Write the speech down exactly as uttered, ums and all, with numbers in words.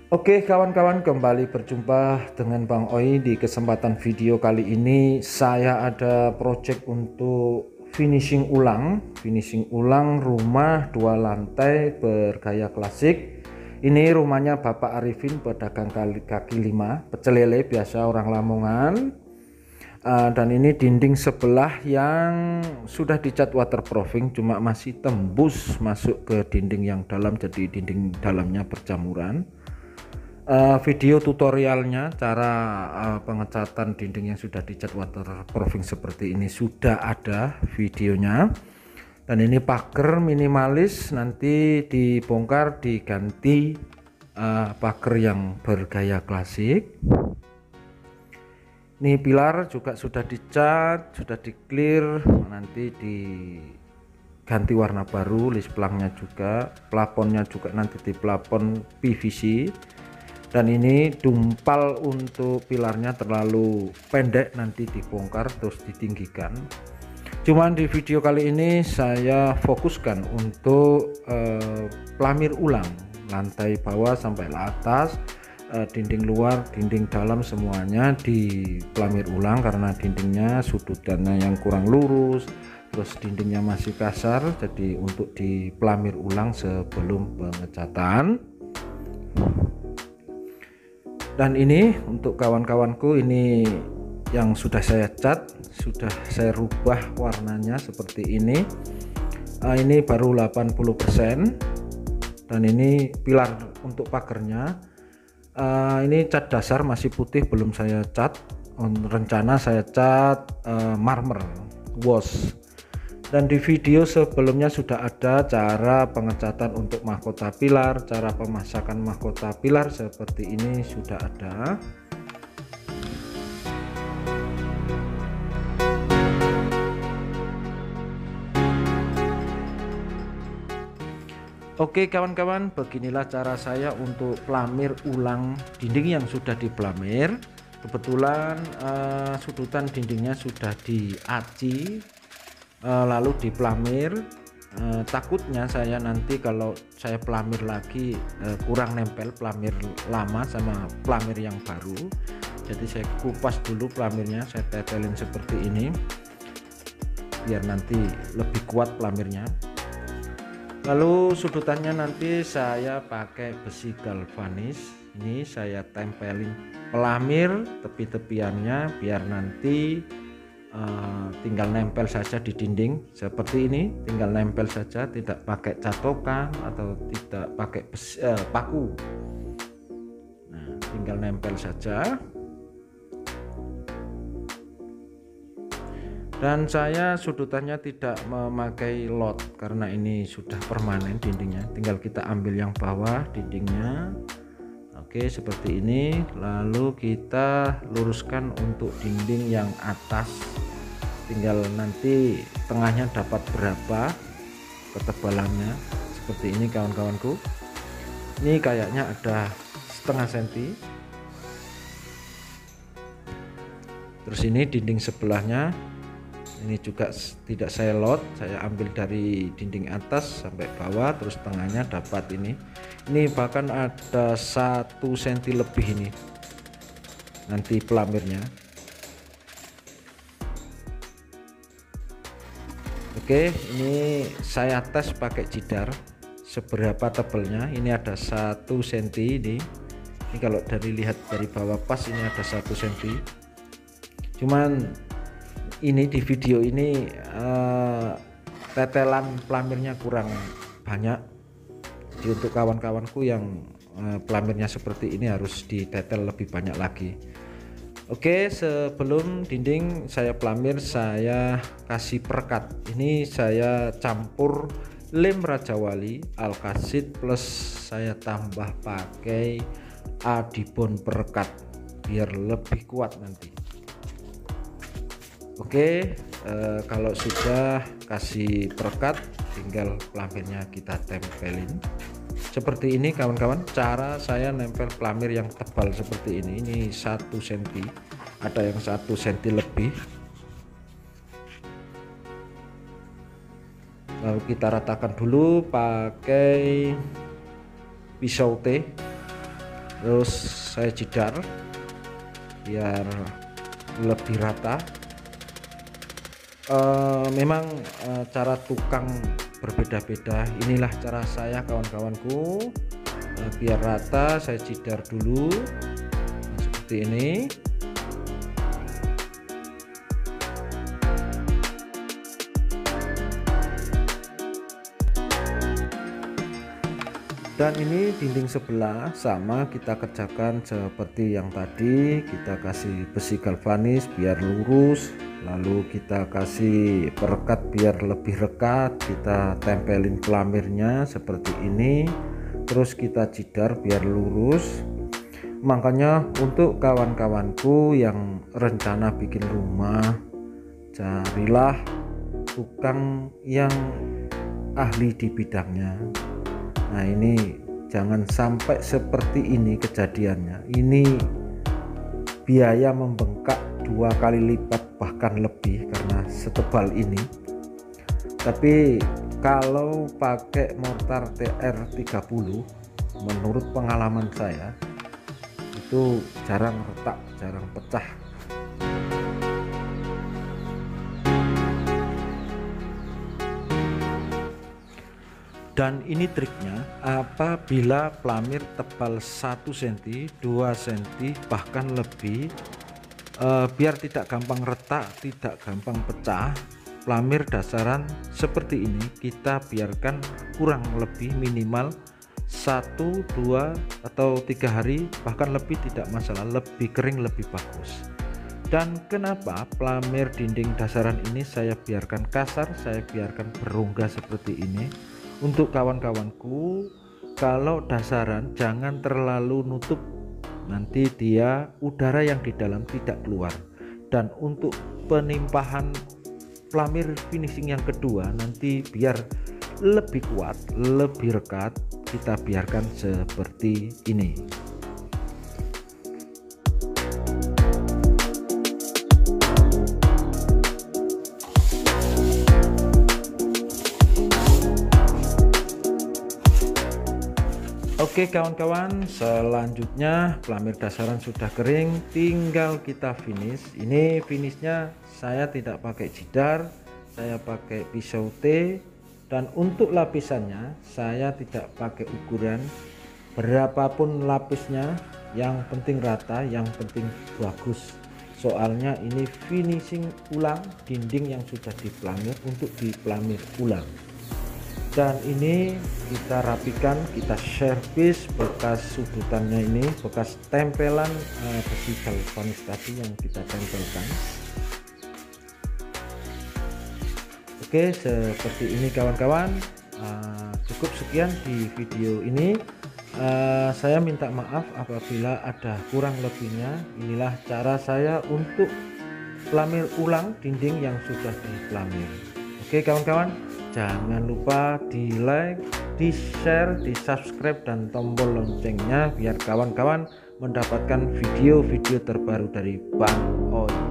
Oke kawan-kawan, kembali berjumpa dengan Bang Oi. Di kesempatan video kali ini saya ada project untuk finishing ulang finishing ulang rumah dua lantai bergaya klasik. Ini rumahnya Bapak Arifin, pedagang kaki lima, pecel lele biasa orang Lamongan. Uh, dan ini dinding sebelah yang sudah dicat waterproofing, cuma masih tembus masuk ke dinding yang dalam, jadi dinding dalamnya berjamuran. Uh, video tutorialnya cara uh, pengecatan dinding yang sudah dicat waterproofing seperti ini sudah ada videonya. Dan ini pagar minimalis, nanti dibongkar diganti uh, pagar yang bergaya klasik. Ini pilar juga sudah dicat, sudah di clear, nanti diganti warna baru, list plangnya juga, plafonnya juga nanti di plafon P V C. Dan ini dumpal untuk pilarnya terlalu pendek, nanti dibongkar terus ditinggikan. Cuman di video kali ini saya fokuskan untuk eh, pelamir ulang lantai bawah sampai atas, eh, dinding luar, dinding dalam, semuanya di pelamir ulang karena dindingnya sudutannya yang kurang lurus, terus dindingnya masih kasar, jadi untuk di pelamir ulang sebelum pengecatan. Dan ini untuk kawan-kawanku, ini yang sudah saya cat, sudah saya rubah warnanya seperti ini. Uh, ini baru delapan puluh persen. Dan ini pilar untuk pagarnya. Uh, ini cat dasar masih putih, belum saya cat. Rencana saya cat uh, marmer wash. Dan di video sebelumnya sudah ada cara pengecatan untuk mahkota pilar, cara pemasakan mahkota pilar seperti ini sudah ada. Oke kawan-kawan, beginilah cara saya untuk pelamir ulang dinding yang sudah dipelamir. Kebetulan uh, sudutan dindingnya sudah diaci, Uh, lalu dipelamir. Uh, takutnya saya nanti kalau saya pelamir lagi uh, kurang nempel pelamir lama sama pelamir yang baru, jadi saya kupas dulu pelamirnya, saya tetelin seperti ini biar nanti lebih kuat pelamirnya. Lalu sudutannya nanti saya pakai besi galvanis, ini saya tempelin pelamir tepi-tepiannya biar nanti Uh, tinggal nempel saja di dinding seperti ini, tinggal nempel saja, tidak pakai catokan atau tidak pakai besi, uh, paku. Nah, tinggal nempel saja. Dan saya sudutannya tidak memakai lot karena ini sudah permanen dindingnya, tinggal kita ambil yang bawah dindingnya. Oke, seperti ini. Lalu kita luruskan untuk dinding yang atas, tinggal nanti tengahnya dapat berapa ketebalannya seperti ini kawan-kawanku. Ini kayaknya ada setengah senti. Terus ini dinding sebelahnya, ini juga tidak saya lot, saya ambil dari dinding atas sampai bawah, terus tengahnya dapat ini. Ini bahkan ada satu senti lebih ini nanti pelamirnya. Oke, ini saya tes pakai jidar seberapa tebalnya. Ini ada satu senti ini. Ini kalau dari lihat dari bawah pas ini ada satu senti. Cuman ini di video ini uh, tetelan pelamirnya kurang banyak. Jadi untuk kawan-kawanku yang uh, pelamirnya seperti ini harus ditetel lebih banyak lagi. Oke, sebelum dinding saya pelamir saya kasih perekat. Ini saya campur lem Raja Wali Alkasid plus saya tambah pakai adibon perekat biar lebih kuat nanti. Oke, eh, kalau sudah kasih perekat tinggal pelamirnya kita tempelin seperti ini kawan-kawan. Cara saya nempel pelamir yang tebal seperti ini, ini satu senti, ada yang satu senti lebih. Lalu kita ratakan dulu pakai pisau T. terus saya jidar biar lebih rata. E, memang e, cara tukang berbeda-beda, inilah cara saya kawan-kawanku. E, biar rata saya jidar dulu nah, seperti ini. Dan ini dinding sebelah sama kita kerjakan seperti yang tadi, kita kasih besi galvanis biar lurus, lalu kita kasih perekat biar lebih rekat, kita tempelin pelamirnya seperti ini, terus kita jidar biar lurus. Makanya untuk kawan-kawanku yang rencana bikin rumah, carilah tukang yang ahli di bidangnya. Nah ini jangan sampai seperti ini kejadiannya, ini biaya membengkak dua kali lipat bahkan lebih karena setebal ini. Tapi kalau pakai mortar T R tiga puluh menurut pengalaman saya itu jarang retak, jarang pecah. Dan ini triknya, apabila pelamir tebal satu sentimeter, dua sentimeter bahkan lebih, eh, biar tidak gampang retak, tidak gampang pecah, pelamir dasaran seperti ini kita biarkan kurang lebih minimal satu, dua atau tiga hari, bahkan lebih tidak masalah, lebih kering lebih bagus. Dan kenapa pelamir dinding dasaran ini saya biarkan kasar, saya biarkan berongga seperti ini? Untuk kawan-kawanku, kalau dasaran jangan terlalu nutup, nanti dia udara yang di dalam tidak keluar. Dan untuk penimpahan pelamir finishing yang kedua, nanti biar lebih kuat, lebih rekat, kita biarkan seperti ini. Oke kawan-kawan, selanjutnya pelamir dasaran sudah kering, tinggal kita finish. Ini finishnya saya tidak pakai jidar, saya pakai pisau T, dan untuk lapisannya saya tidak pakai ukuran, berapapun lapisnya yang penting rata, yang penting bagus. Soalnya ini finishing ulang dinding yang sudah dipelamir untuk dipelamir ulang. Dan ini kita rapikan, kita servis bekas sudutannya, ini bekas tempelan uh, besi galvanis tadi yang kita tempelkan. Oke, seperti ini kawan-kawan. Uh, cukup sekian di video ini. Uh, saya minta maaf apabila ada kurang lebihnya. Inilah cara saya untuk pelamir ulang dinding yang sudah dipelamir. Oke kawan-kawan, jangan lupa di like, di share, di subscribe, dan tombol loncengnya biar kawan-kawan mendapatkan video-video terbaru dari Bang Oi.